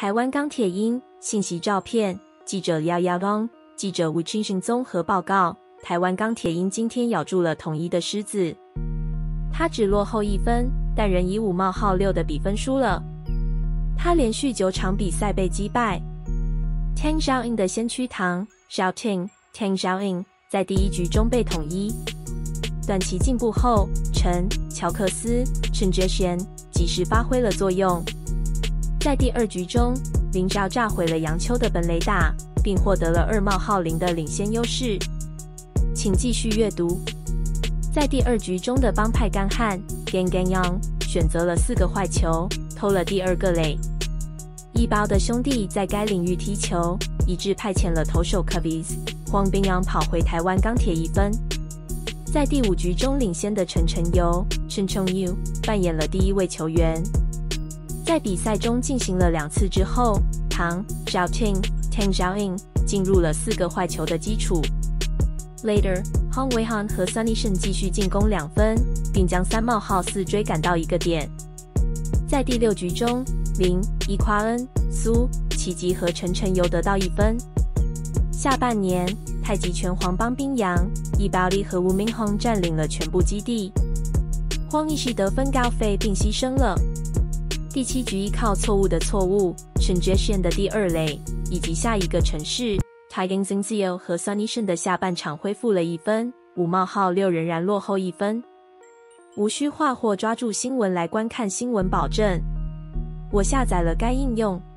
台湾钢铁鹰信息照片，记者廖耀东，记者吴清讯综合报告。台湾钢铁鹰今天咬住了统一的狮子，他只落后1分，但仍以5-6的比分输了。他连续9场比赛被击败。Tang Xiaoying 的先驱糖 Xiaoting Tang Xiaoying 在第1局中被统一。短期进步后，陈乔克斯 Chen Zhixian 及时发挥了作用。在第2局中，林兆炸毁了杨秋的本垒打，并获得了2-0的领先优势。请继续阅读。在第2局中的帮派干旱 Gang Gang Yang 选择了4个坏球，偷了第2个垒。一包的兄弟在该领域踢球，一致派遣了投手 Kavis 黄冰洋跑回台湾钢铁1分。在第5局中领先的陈晨游 Chen Chongyu 扮演了第1位球员。在比赛中进行了2次之后，唐 Xiaoting Tang Xiaoying 进入了4个坏球的基础。Later, Hong Weihan 和 Sunny Shen 继续进攻2分，并将3-4追赶到1个点。在第6局中，林伊夸恩、苏奇吉和陈晨游得到1分。下半年，太极拳皇帮冰洋、伊巴利和吴明宏占领了全部基地。荒一系得分告废并牺牲了。第7局依靠错误的错误 Chen Zhixian 的第2垒，以及下一个城市 Tigang Zingzio 和 Sunny Shen 的下半场恢复了1分，5-6仍然落后1分。无需划或抓住新闻来观看新闻保证。我下载了该应用。